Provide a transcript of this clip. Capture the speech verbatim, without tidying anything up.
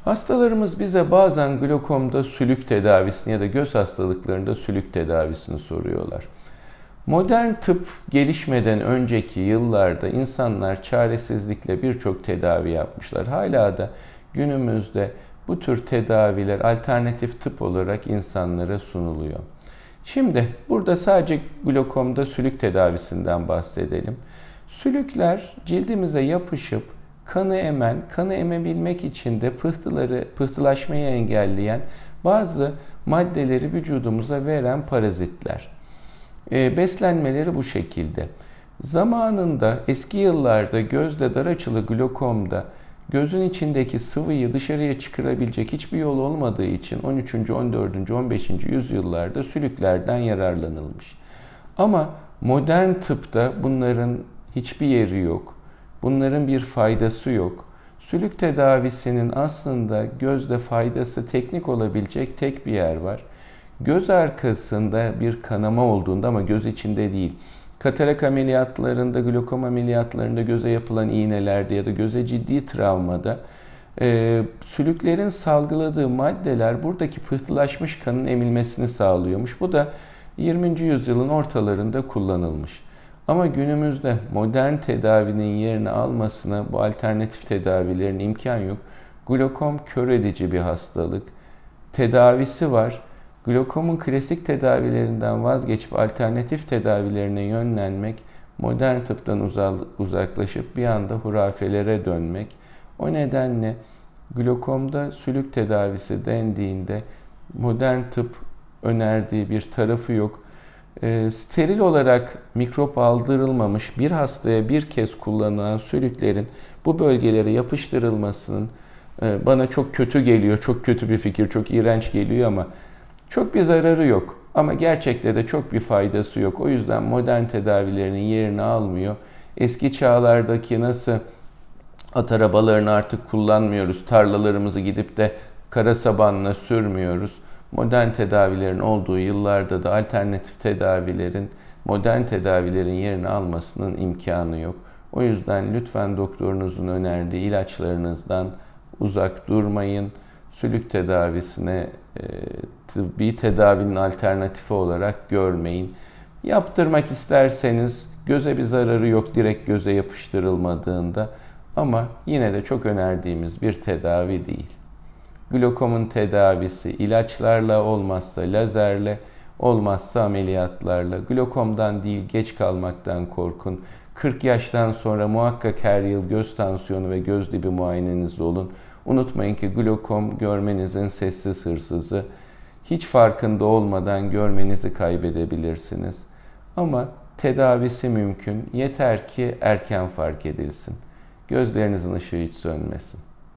Hastalarımız bize bazen glokomda sülük tedavisini ya da göz hastalıklarında sülük tedavisini soruyorlar. Modern tıp gelişmeden önceki yıllarda insanlar çaresizlikle birçok tedavi yapmışlar. Hala da günümüzde bu tür tedaviler alternatif tıp olarak insanlara sunuluyor. Şimdi burada sadece glokomda sülük tedavisinden bahsedelim. Sülükler cildimize yapışıp kanı emen, kanı emebilmek için de pıhtıları, pıhtılaşmayı engelleyen bazı maddeleri vücudumuza veren parazitler. E, beslenmeleri bu şekilde. Zamanında eski yıllarda gözde dar açılı glokomda gözün içindeki sıvıyı dışarıya çıkarabilecek hiçbir yol olmadığı için on üçüncü, on dördüncü, on beşinci yüzyıllarda sülüklerden yararlanılmış. Ama modern tıpta bunların hiçbir yeri yok. Bunların bir faydası yok. Sülük tedavisinin aslında gözde faydası teknik olabilecek tek bir yer var. Göz arkasında bir kanama olduğunda ama göz içinde değil. Katarak ameliyatlarında, glokom ameliyatlarında göze yapılan iğnelerde ya da göze ciddi travmada e, sülüklerin salgıladığı maddeler buradaki pıhtılaşmış kanın emilmesini sağlıyormuş. Bu da yirminci yüzyılın ortalarında kullanılmış. Ama günümüzde modern tedavinin yerini almasına bu alternatif tedavilerin imkan yok. Glokom kör edici bir hastalık. Tedavisi var. Glokomun klasik tedavilerinden vazgeçip alternatif tedavilerine yönlenmek, modern tıptan uzaklaşıp bir anda hurafelere dönmek. O nedenle glokomda sülük tedavisi dendiğinde modern tıp önerdiği bir tarafı yok. E, steril olarak mikrop aldırılmamış bir hastaya bir kez kullanılan sülüklerin bu bölgelere yapıştırılmasının e, bana çok kötü geliyor, çok kötü bir fikir, çok iğrenç geliyor ama çok bir zararı yok. Ama gerçekte de çok bir faydası yok. O yüzden modern tedavilerinin yerini almıyor. Eski çağlardaki nasıl at arabalarını artık kullanmıyoruz, tarlalarımızı gidip de kara sabanla sürmüyoruz. Modern tedavilerin olduğu yıllarda da alternatif tedavilerin, modern tedavilerin yerini almasının imkanı yok. O yüzden lütfen doktorunuzun önerdiği ilaçlarınızdan uzak durmayın. Sülük tedavisine e, tıbbi tedavinin alternatifi olarak görmeyin. Yaptırmak isterseniz göze bir zararı yok direkt göze yapıştırılmadığında ama yine de çok önerdiğimiz bir tedavi değil. Glokomun tedavisi ilaçlarla olmazsa lazerle, olmazsa ameliyatlarla. Glokomdan değil geç kalmaktan korkun. kırk yaştan sonra muhakkak her yıl göz tansiyonu ve göz dibi muayeneniz olun. Unutmayın ki glokom görmenizin sessiz hırsızı. Hiç farkında olmadan görmenizi kaybedebilirsiniz. Ama tedavisi mümkün. Yeter ki erken fark edilsin. Gözlerinizin ışığı hiç sönmesin.